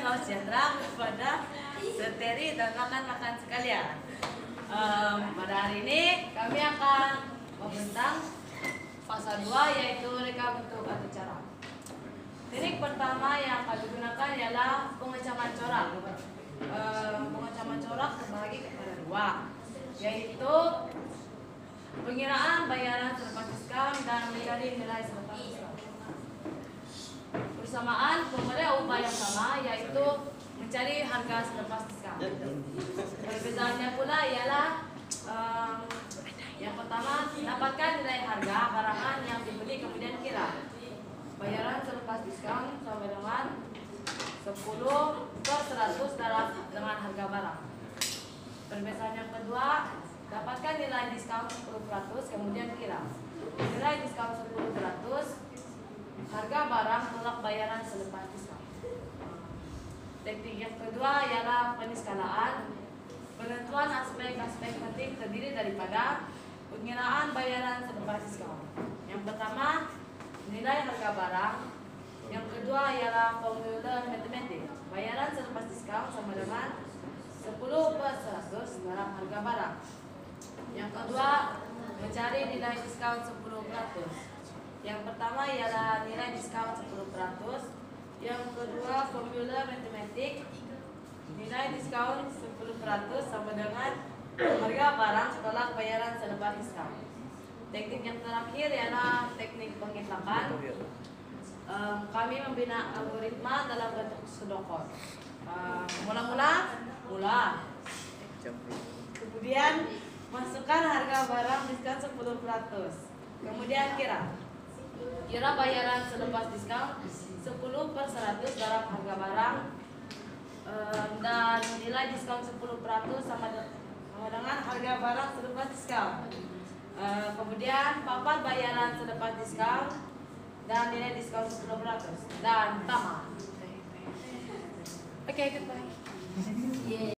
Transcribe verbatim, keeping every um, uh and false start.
salam sejahtera kepada Seteri dan rekan-rekan sekalian. Um, pada hari ini kami akan membentang pasal dua, yaitu reka bentuk atau cara. Teknik pertama yang kami gunakan ialah pengecaman corak. Um, pengecaman corak terbagi kepada dua, yaitu pengiraan bayaran selepas diskon dan mencari nilai selepas diskon. Bersamaan pemenuhan upaya yang sama, yaitu mencari harga selepas diskon. Perbedaannya pula ialah um, yang pertama, dapatkan nilai harga barangan yang dibeli kemudian kira. Bayaran selepas diskon sama dengan sepuluh per seratus dalam dengan harga barang. Perbedaan yang kedua, dapatkan nilai diskon sepuluh peratus kemudian kira. Nilai diskon sepuluh peratus, harga barang tolak bayaran selepas diskon. Teknik yang kedua ialah peniskalaan. Penentuan aspek-aspek penting terdiri daripada pengiraan bayaran selepas diskon. Yang pertama, nilai harga barang. Yang kedua ialah formula matematik. Bayaran selepas diskon sama dengan sepuluh per seratus dalam harga barang. Yang kedua, mencari nilai diskon sepuluh peratus. Yang pertama ialah nilai diskon sepuluh peratus. Yang kedua, formula matematik. Nilai diskon sepuluh peratus sama dengan harga barang setelah bayaran selepas diskon. Teknik yang terakhir ialah teknik pengitlakan. Um, kami membina algoritma dalam bentuk pseudocode. Um, Mula-mula, mula. Kemudian masukkan harga barang diskon sepuluh peratus. Kemudian kira. Kira bayaran selepas diskon sepuluh per seratus dalam harga barang, um, dan nilai diskon sepuluh peratus sama, sama dengan harga barang selepas diskon. Uh, kemudian papan bayaran selepas diskon dan nilai diskon sepuluh peratus dan tamat. Oke, okay, goodbye. Yeah.